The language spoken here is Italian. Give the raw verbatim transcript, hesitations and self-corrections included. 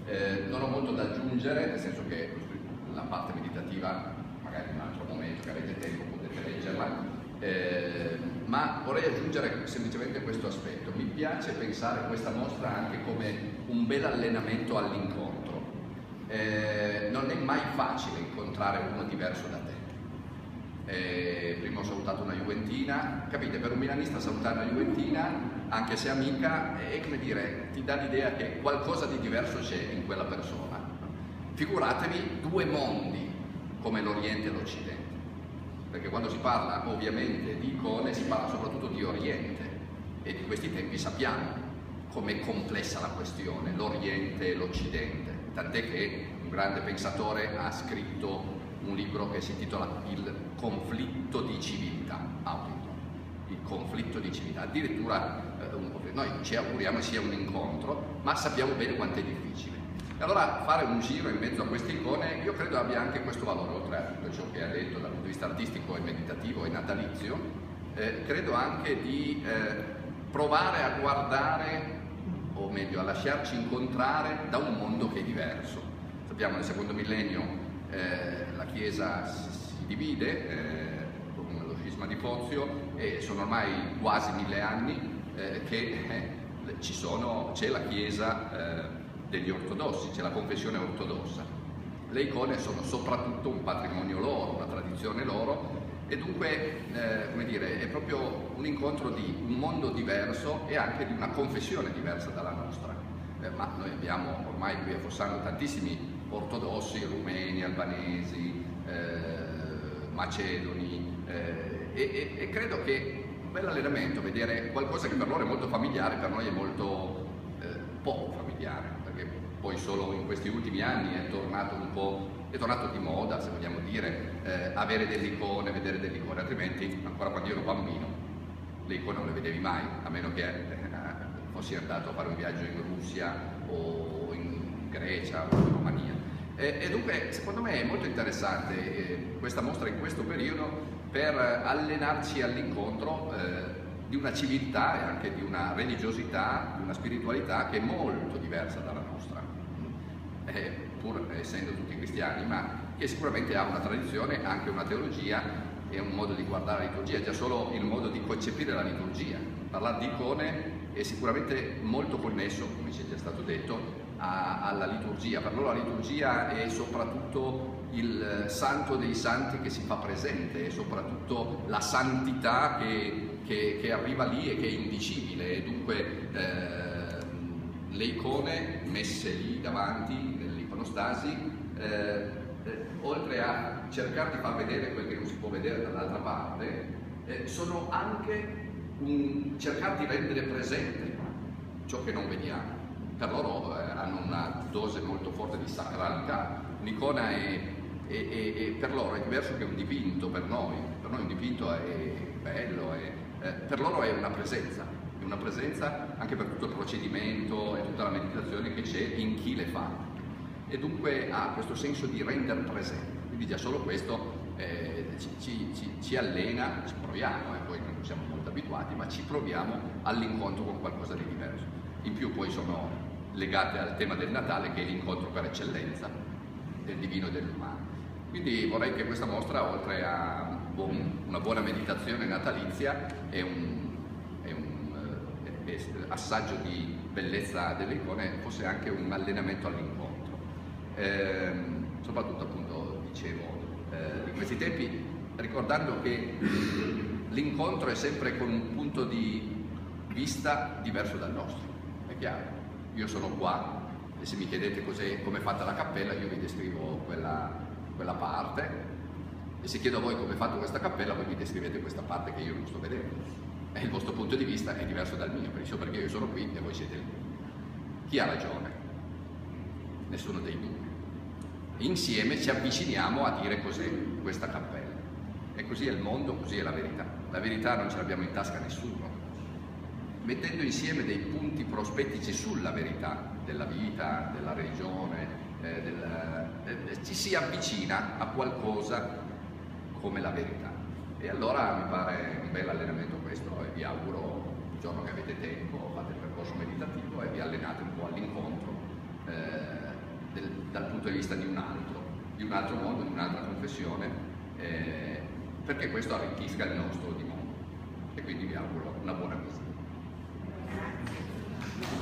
Eh, non ho molto da aggiungere, nel senso che la parte meditativa, magari in un altro momento che avete tempo potete leggerla, eh, ma vorrei aggiungere semplicemente questo aspetto. Mi piace pensare questa mostra anche come un bel allenamento all'incontro. Eh, non è mai facile incontrare uno diverso da te. Eh, prima ho salutato una juventina, capite, per un milanista salutare una juventina, anche se amica, è come dire, ti dà l'idea che qualcosa di diverso c'è in quella persona. Figuratevi due mondi come l'Oriente e l'Occidente, perché quando si parla ovviamente di icone si parla soprattutto di Oriente, e di questi tempi sappiamo com'è complessa la questione, l'Oriente e l'Occidente, tant'è che un grande pensatore ha scritto un libro che si intitola Il conflitto di civiltà, autotitolo, il conflitto di civiltà, addirittura eh, un, noi ci auguriamo sia un incontro, ma sappiamo bene quanto è difficile. E allora fare un giro in mezzo a queste icone io credo abbia anche questo valore, oltre a tutto ciò che ha detto dal punto di vista artistico e meditativo e natalizio, eh, credo anche di eh, provare a guardare, o meglio a lasciarci incontrare da un mondo che è diverso. Sappiamo nel secondo millennio Eh, la Chiesa si, si divide eh, con lo scisma di Fozio, e sono ormai quasi mille anni eh, che eh, ci sono, c'è la Chiesa eh, degli ortodossi, c'è la confessione ortodossa. Le icone sono soprattutto un patrimonio loro, una tradizione loro, e dunque eh, come dire, è proprio un incontro di un mondo diverso e anche di una confessione diversa dalla nostra. Eh, ma noi abbiamo ormai qui a Fossano tantissimi ortodossi, rumeni, albanesi, eh, macedoni, eh, e, e, e credo che un bel allenamento, vedere qualcosa che per loro è molto familiare, per noi è molto eh, poco familiare, perché poi solo in questi ultimi anni è tornato un po', è tornato di moda, se vogliamo dire, eh, avere delle icone, vedere delle icone, altrimenti ancora quando io ero bambino le icone non le vedevi mai, a meno che eh, fossi andato a fare un viaggio in Russia o in Grecia o in Romania. E, e dunque secondo me è molto interessante eh, questa mostra in questo periodo per allenarci all'incontro eh, di una civiltà e anche di una religiosità, di una spiritualità che è molto diversa dalla nostra, eh, pur essendo tutti cristiani, ma che sicuramente ha una tradizione, anche una teologia e un modo di guardare la liturgia, già solo il modo di concepire la liturgia. Parlare di icone è sicuramente molto connesso, come ci è già stato detto, a, alla liturgia. Per loro la liturgia è soprattutto il santo dei santi che si fa presente, è soprattutto la santità che, che, che arriva lì e che è indicibile, e dunque eh, le icone messe lì davanti nell'iconostasi, eh, eh, oltre a cercare di far vedere quel che non si può vedere dall'altra parte, eh, sono anche un cercare di rendere presente ciò che non vediamo. Per loro eh, hanno una dose molto forte di sacralità. Un'icona è, è, è, è, per loro è diverso che un dipinto per noi. Per noi un dipinto è bello, è, eh, per loro è una presenza, è una presenza anche per tutto il procedimento e tutta la meditazione che c'è in chi le fa. E dunque ha questo senso di rendere presente. Quindi già solo questo eh, ci, ci, ci, ci allena, ci proviamo, eh, poi non siamo molto abituati, ma ci proviamo all'incontro con qualcosa di diverso. In più poi sono legate al tema del Natale, che è l'incontro per eccellenza del divino e dell'umano. Quindi vorrei che questa mostra, oltre a buon, una buona meditazione natalizia e un, e un eh, assaggio di bellezza delle icone, fosse anche un allenamento all'incontro. Eh, soprattutto appunto, dicevo, eh, in questi tempi, ricordando che l'incontro è sempre con un punto di vista diverso dal nostro. È chiaro, io sono qua e se mi chiedete come è fatta la cappella io vi descrivo quella, quella parte, e se chiedo a voi come è fatta questa cappella voi mi descrivete questa parte che io non sto vedendo, e il vostro punto di vista è diverso dal mio, perché io sono qui e voi siete lì. Chi ha ragione? Nessuno dei due. Insieme ci avviciniamo a dire cos'è questa cappella, e così è il mondo, così è la verità. La verità non ce l'abbiamo in tasca nessuno. Mettendo insieme dei punti prospettici sulla verità della vita, della religione, eh, del, eh, ci si avvicina a qualcosa come la verità. E allora mi pare un bel allenamento questo, e vi auguro il giorno che avete tempo, fate il percorso meditativo e vi allenate un po' all'incontro. Eh, dal punto di vista di un altro, di un altro mondo, di un'altra confessione, eh, perché questo arricchisca il nostro di mondo. E quindi vi auguro una buona visita.